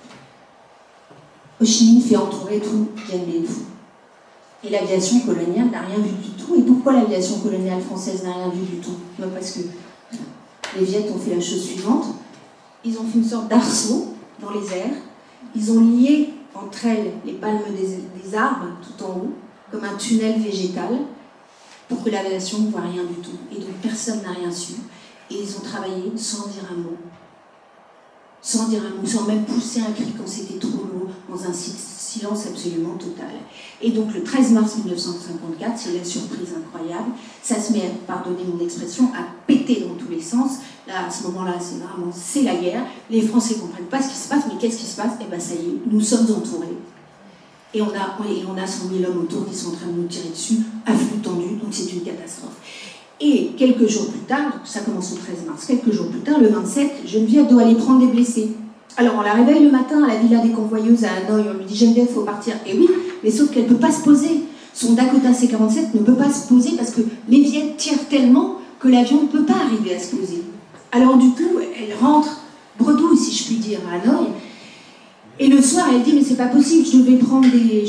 Ho Chi Minh fait entourer tout Dien Bien Phu. Et l'aviation coloniale n'a rien vu du tout. Et pourquoi l'aviation coloniale française n'a rien vu du tout? Parce que les Viettes ont fait la chose suivante. Ils ont fait une sorte d'arceau dans les airs. Ils ont lié entre elles les palmes des arbres tout en haut, comme un tunnel végétal, pour que l'aviation ne voit rien du tout. Et donc personne n'a rien su. Et ils ont travaillé sans dire un mot. Sans dire un mot, sans même pousser un cri quand c'était trop lourd, dans un silence absolument total. Et donc le 13 mars 1954, c'est la surprise incroyable, ça se met, pardonnez mon expression, à péter dans tous les sens. Là, à ce moment-là, c'est la guerre. Les Français ne comprennent pas ce qui se passe, mais qu'est-ce qui se passe? Eh bien ça y est, nous sommes entourés. Et on a 100 000 hommes autour qui sont en train de nous tirer dessus, à flux tendu, donc c'est une catastrophe. Et quelques jours plus tard, donc ça commence au 13 mars, quelques jours plus tard, le 27, Geneviève doit aller prendre des blessés. Alors on la réveille le matin à la villa des Convoyeuses à Hanoï, on lui dit Geneviève, il faut partir. Et oui, mais sauf qu'elle ne peut pas se poser. Son Dakota C-47 ne peut pas se poser parce que les Viettes tirent tellement que l'avion ne peut pas arriver à se poser. Alors du coup, elle rentre bredouille, si je puis dire, à Hanoï. Et le soir, elle dit mais c'est pas possible, je vais prendre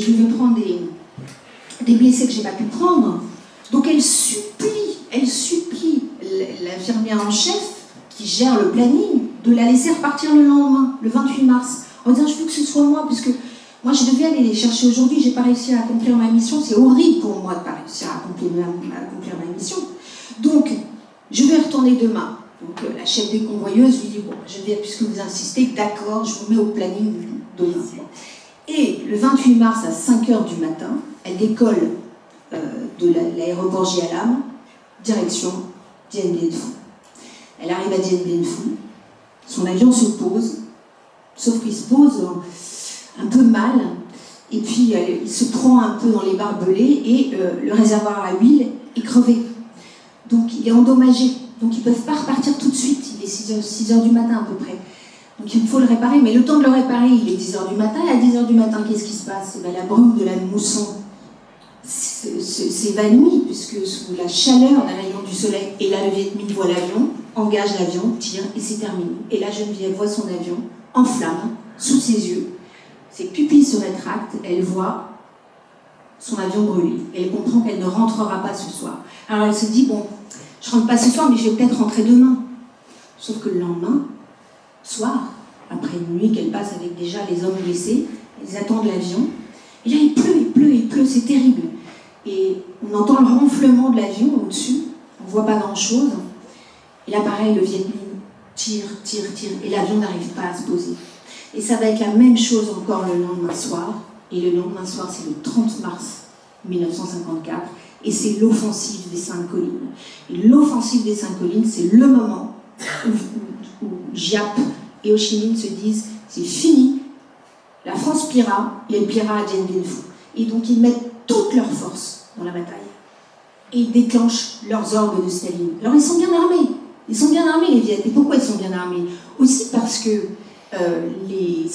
des blessés que j'ai pas pu prendre. Donc elle supplie l'infirmière en chef qui gère le planning de la laisser repartir le lendemain, le 28 mars, en disant je veux que ce soit moi, puisque moi je devais aller les chercher aujourd'hui, j'ai pas réussi à accomplir ma mission, c'est horrible pour moi de pas réussir à accomplir ma mission. Donc je vais retourner demain. Donc la chef des convoyeuses lui dit bon, Geneviève, puisque vous insistez, d'accord, je vous mets au planning demain. Et le 28 mars à 5h du matin, elle décolle de l'aéroport JALAM, direction Dien Bien Phu. Elle arrive à Dien Bien Phu, son avion se pose, sauf qu'il se pose un peu mal, et puis il se prend un peu dans les barbelés, et le réservoir à huile est crevé. Donc il est endommagé, donc ils ne peuvent pas repartir tout de suite, il est 6 heures du matin à peu près. Donc il faut le réparer, mais le temps de le réparer, il est 10h du matin, et à 10h du matin, qu'est-ce qui se passe? La brume de la mousson s'évanouit, puisque sous la chaleur d'un rayon du soleil, et là le Viet Minh voit l'avion, engage l'avion, tire, et c'est terminé. Et là Geneviève voit son avion en flammes, sous ses yeux, ses pupilles se rétractent, elle voit son avion brûler. Et elle comprend qu'elle ne rentrera pas ce soir. Alors elle se dit, bon, je rentre pas ce soir, mais je vais peut-être rentrer demain. Sauf que le lendemain, soir, après une nuit qu'elle passe avec déjà les hommes blessés, ils attendent l'avion. Et là, il pleut, c'est terrible. Et on entend le ronflement de l'avion au-dessus, on ne voit pas grand-chose. Et là, pareil, le Viet Minh tire, et l'avion n'arrive pas à se poser. Et ça va être la même chose encore le lendemain soir. Et le lendemain soir, c'est le 30 mars 1954, et c'est l'offensive des 5 collines. Et l'offensive des 5 collines, c'est le moment où Giap et Ho Chi Minh se disent « c'est fini, la France pliera, et elle pliera à Dien Bien Phu ». Et donc ils mettent toutes leurs forces dans la bataille. Et ils déclenchent leurs ordres de Staline. Alors ils sont bien armés. Ils sont bien armés, les Viet. Et pourquoi ils sont bien armés? Aussi parce que les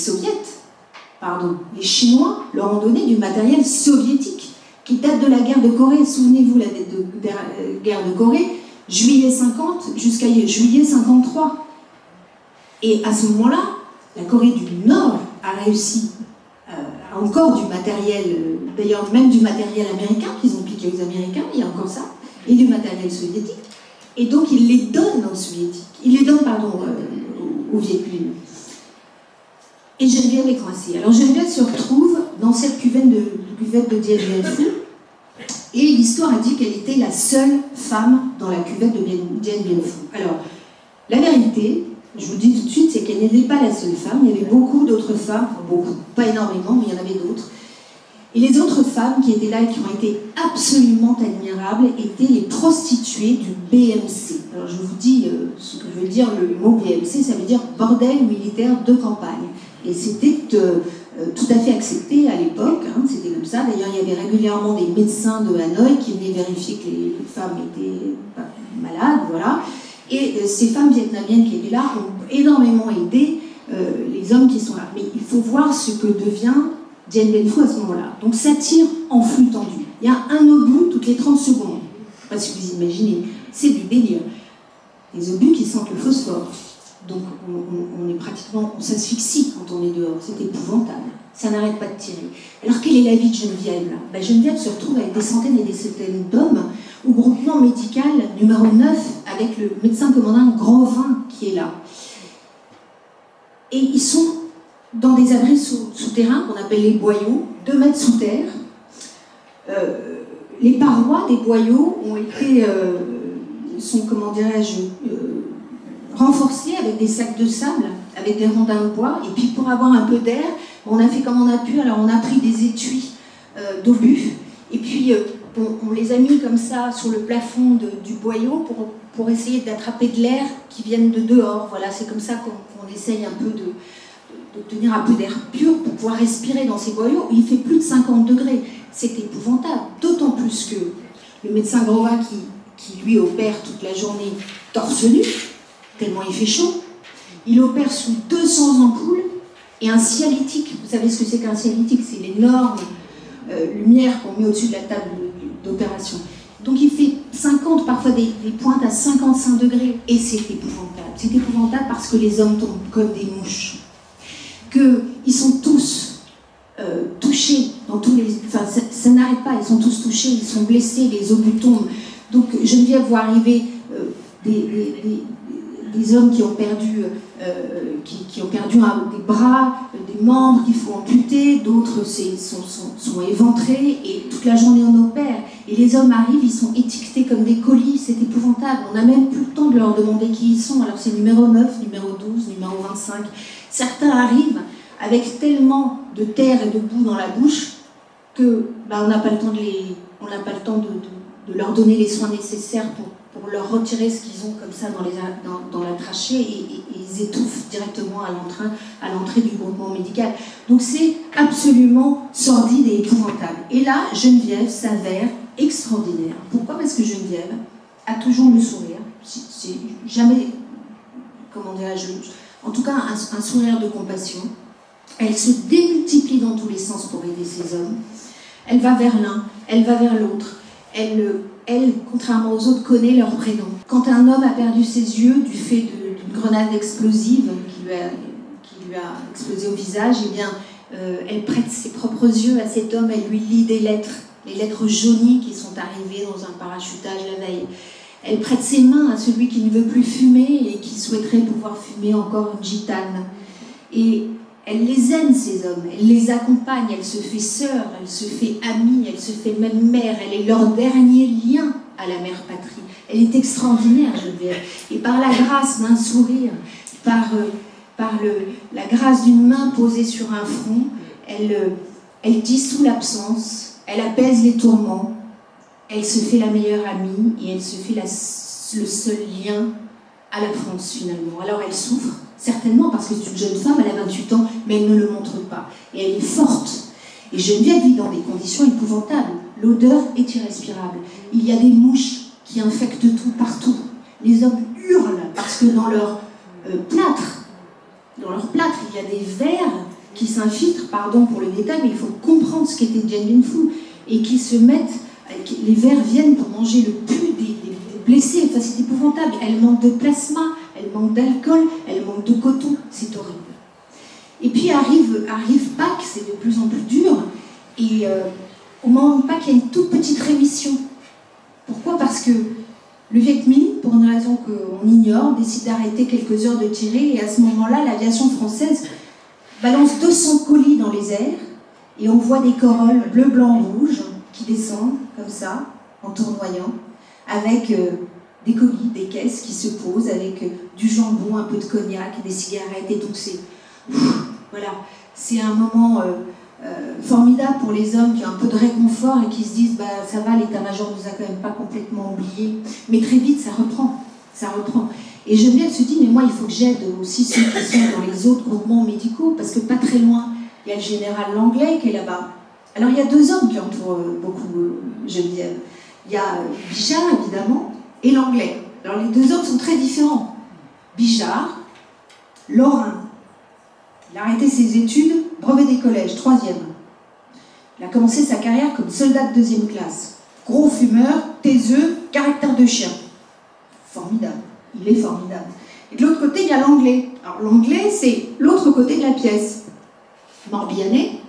Chinois leur ont donné du matériel soviétique qui date de la guerre de Corée. Souvenez-vous, la guerre de Corée, juillet 50 jusqu'à juillet 53. Et à ce moment-là, la Corée du Nord a réussi encore du matériel, d'ailleurs même du matériel américain qu'ils ont piqué aux Américains, il y a encore ça, et du matériel soviétique. Et donc ils les donnent aux soviétiques, ils les donnent, aux Viet Minh. Et Geneviève est coincée. Alors Geneviève se retrouve dans cette cuvette de Dien Bien Phu, et l'histoire a dit qu'elle était la seule femme dans la cuvette de Dien Bien Phu. Alors, la vérité, je vous le dis tout de suite, c'est qu'elle n'était pas la seule femme. Il y avait beaucoup d'autres femmes, beaucoup, pas énormément, mais il y en avait d'autres. Et les autres femmes qui étaient là et qui ont été absolument admirables étaient les prostituées du BMC. Alors je vous dis ce que veut dire le mot BMC, ça veut dire bordel militaire de campagne. Et c'était tout à fait accepté à l'époque, hein, c'était comme ça. D'ailleurs, il y avait régulièrement des médecins de Hanoï qui venaient vérifier que les femmes étaient pas malades, voilà. Et ces femmes vietnamiennes qui étaient là ont énormément aidé les hommes qui sont là. Mais il faut voir ce que devient Dien Bien Phu à ce moment-là. Donc ça tire en flux tendu. Il y a un obus toutes les 30 secondes. Je ne sais pas si vous imaginez, c'est du délire. Des obus qui sentent le phosphore. Donc on est pratiquement, on s'asphyxie quand on est dehors. C'est épouvantable. Ça n'arrête pas de tirer. Alors quelle est la vie de Geneviève là? Ben, Geneviève se retrouve avec des centaines et des centaines d'hommes au groupement médical numéro 9 avec le médecin commandant Grandvin qui est là. Et ils sont dans des abris souterrains qu'on appelle les boyaux, 2 mètres sous terre. Les parois des boyaux ont été, sont, comment dirais-je, renforcées avec des sacs de sable, avec des rondins de bois. Et puis pour avoir un peu d'air, on a fait comme on a pu. Alors on a pris des étuis d'obus, et puis on les a mis comme ça sur le plafond du boyau pour essayer d'attraper de l'air qui vienne de dehors. Voilà, c'est comme ça qu'on essaye un peu d'obtenir un peu d'air pur pour pouvoir respirer dans ces boyaux. Il fait plus de 50 degrés. C'est épouvantable. D'autant plus que le médecin Grova qui lui opère toute la journée torse nu, tellement il fait chaud, il opère sous 200 ampoules et un cialytique. Vous savez ce que c'est qu'un cialytique? C'est l'énorme lumière qu'on met au-dessus de la table d'opération. Donc il fait 50, parfois des pointes à 55 degrés. Et c'est épouvantable. C'est épouvantable parce que les hommes tombent comme des mouches. Qu'ils sont tous touchés dans tous les... Enfin, ça n'arrête pas, ils sont tous touchés, ils sont blessés, les obus tombent. Donc Geneviève voit arriver des hommes qui ont perdu, des bras, des membres qu'il faut amputer, d'autres sont éventrés, et toute la journée on opère. Et les hommes arrivent, ils sont étiquetés comme des colis, c'est épouvantable. On n'a même plus le temps de leur demander qui ils sont. Alors c'est numéro 9, numéro 12, numéro 25. Certains arrivent avec tellement de terre et de boue dans la bouche que on n'a pas le temps de leur donner les soins nécessaires pour leur retirer ce qu'ils ont comme ça dans la trachée, et ils étouffent directement à l'entrée du groupement médical. Donc c'est absolument sordide et épouvantable. Et là, Geneviève s'avère extraordinaire. Pourquoi? Parce que Geneviève a toujours le sourire. C'est jamais, comment dirais-je, en tout cas un sourire de compassion. Elle se démultiplie dans tous les sens pour aider ces hommes. Elle va vers l'un, elle va vers l'autre. Elle, contrairement aux autres, connaît leur prénom. Quand un homme a perdu ses yeux du fait d'une grenade explosive qui lui a explosé au visage, eh bien, elle prête ses propres yeux à cet homme, elle lui lit des lettres, les lettres jaunies qui sont arrivées dans un parachutage la veille. Elle prête ses mains à celui qui ne veut plus fumer et qui souhaiterait pouvoir fumer encore une gitane. Et elle les aime, ces hommes, elle les accompagne, elle se fait sœur, elle se fait amie, elle se fait même mère, elle est leur dernier lien à la mère patrie. Elle est extraordinaire, Geneviève. Et par la grâce d'un sourire, par la grâce d'une main posée sur un front, elle dissout l'absence, elle apaise les tourments, elle se fait la meilleure amie et elle se fait le seul lien à la France finalement. Alors elle souffre, certainement parce que c'est une jeune femme, elle a 28 ans, mais elle ne le montre pas. Et elle est forte. Et Geneviève vit dans des conditions épouvantables. L'odeur est irrespirable. Il y a des mouches qui infectent tout partout. Les hommes hurlent parce que dans leur plâtre, il y a des vers qui s'infiltrent, pardon pour le détail, mais il faut comprendre ce qu'était Dien Bien Phu, et qui se mettent, les vers viennent pour manger le pus des blessés. Enfin, c'est épouvantable. Elle manque de plasma, elle manque d'alcool, elle manque de coton, c'est horrible. Et puis arrive Pâques, c'est de plus en plus dur, et au moment de Pâques, il y a une toute petite rémission. Pourquoi? Parce que le Viet Minh, pour une raison qu'on ignore, décide d'arrêter quelques heures de tirer, et à ce moment-là, l'aviation française balance 200 colis dans les airs, et on voit des corolles bleu, blanc, rouge qui descendent, comme ça, en tournoyant, avec des colis, des caisses qui se posent, avec du jambon, un peu de cognac, des cigarettes, et donc c'est... Voilà, c'est un moment formidable pour les hommes qui ont un peu de réconfort et qui se disent bah, ça va, l'état-major nous a quand même pas complètement oubliés. Mais très vite, ça reprend. Et Geneviève se dit mais moi, il faut que j'aide aussi ceux qui sont dans les autres groupements médicaux, parce que pas très loin, il y a le général Langlais qui est là-bas. Alors, il y a deux hommes qui entourent beaucoup Geneviève. Il y a Bijard, évidemment, et Langlais. Alors, les deux hommes sont très différents. Bijard, lorrain. Il a arrêté ses études, brevet des collèges, 3e. Il a commencé sa carrière comme soldat de 2e classe. Gros fumeur, taiseux, caractère de chien. Formidable. Il est formidable. Et de l'autre côté, il y a l'anglais. Alors l'anglais, c'est l'autre côté de la pièce. Morbihanais,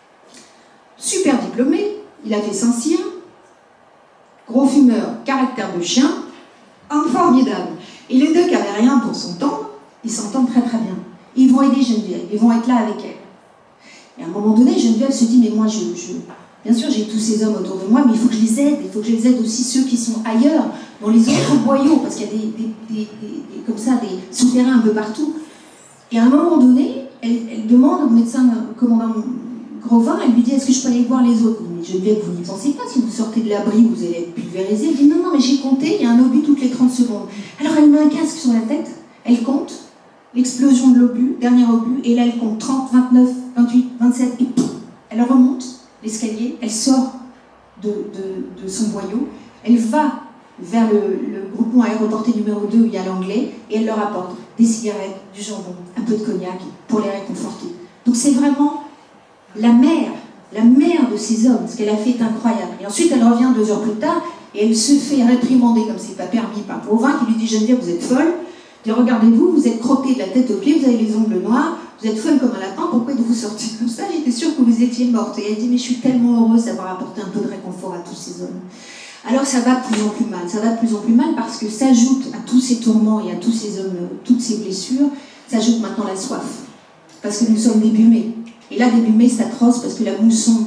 super diplômé, il a fait Saint-Cyr, gros fumeur, caractère de chien, homme formidable. Et les deux qui n'avaient rien pour s'entendre, ils s'entendent très très bien. Ils vont aider Geneviève, ils vont être là avec elle. Et à un moment donné, Geneviève se dit, mais moi, bien sûr, j'ai tous ces hommes autour de moi, mais il faut que je les aide. Il faut que je les aide aussi ceux qui sont ailleurs, dans les autres boyaux, parce qu'il y a comme ça, des souterrains un peu partout. Et à un moment donné, elle demande au médecin, commandant Grovin, elle lui dit, est-ce que je peux aller voir les autres? Mais Geneviève, vous n'y pensez pas, si vous sortez de l'abri, vous allez être pulvérisé. Elle dit, non, mais j'ai compté, il y a un obus toutes les 30 secondes. Alors elle met un casque sur la tête, elle compte, l'explosion de l'obus, dernier obus, et là elle compte 30, 29, 28, 27, et pouf, elle remonte l'escalier, elle sort de son boyau, elle va vers le groupement aéroporté numéro 2 où il y a l'anglais, et elle leur apporte des cigarettes, du jambon, un peu de cognac pour les réconforter. Donc c'est vraiment la mère de ces hommes, ce qu'elle a fait est incroyable. Et ensuite elle revient 2 heures plus tard, et elle se fait réprimander comme c'est pas permis par Pauvin, qui lui dit, Geneviève, vous êtes folle. Et regardez-vous, vous êtes crottée de la tête aux pieds, vous avez les ongles noirs, vous êtes folle comme un lapin, pourquoi êtes-vous sortie comme ça? J'étais sûre que vous étiez morte. Et elle dit, mais je suis tellement heureuse d'avoir apporté un peu de réconfort à tous ces hommes. Alors ça va de plus en plus mal, parce que s'ajoute à tous ces tourments et à tous ces hommes, toutes ces blessures, s'ajoute maintenant la soif. Parce que nous sommes débumés. Et là, débumés, c'est atroce parce que la mousson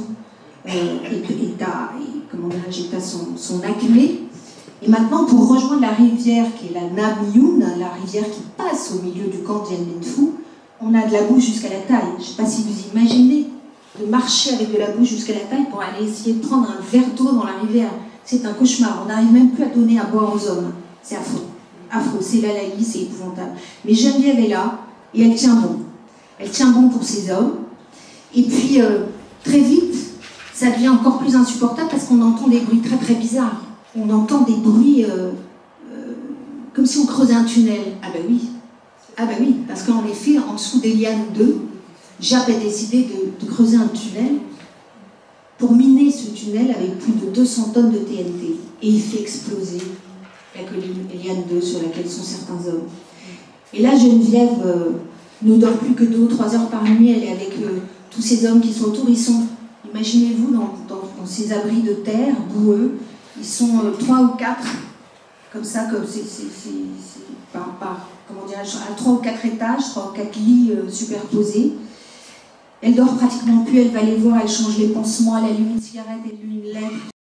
est à son acmé. Et maintenant, pour rejoindre la rivière qui est la Nam Yun, la rivière qui passe au milieu du camp Dien Bien Phu, on a de la boue jusqu'à la taille. Je ne sais pas si vous imaginez de marcher avec de la boue jusqu'à la taille pour aller essayer de prendre un verre d'eau dans la rivière. C'est un cauchemar. On n'arrive même plus à donner à boire aux hommes. C'est affreux. Affreux. C'est la laïe, c'est épouvantable. Mais Geneviève est là et elle tient bon. Elle tient bon pour ces hommes. Et puis, très vite, ça devient encore plus insupportable parce qu'on entend des bruits très très bizarres. On entend des bruits comme si on creusait un tunnel. Ah ben oui, parce qu'en effet, en dessous d'Eliane 2, Jap a décidé de creuser un tunnel pour miner ce tunnel avec plus de 200 tonnes de TNT. Et il fait exploser la colline Eliane 2 sur laquelle sont certains hommes. Et là, Geneviève ne dort plus que 2 ou 3 heures par nuit. Elle est avec tous ces hommes qui sont autour. Ils sont, imaginez-vous, dans ces abris de terre boueux. Ils sont 3 ou 4, comme ça, comme comment dirais-je, à 3 ou 4 étages, 3 ou 4 lits superposés. Elle dort pratiquement plus, elle va les voir, elle change les pansements, elle allume une cigarette, elle allume une lettre.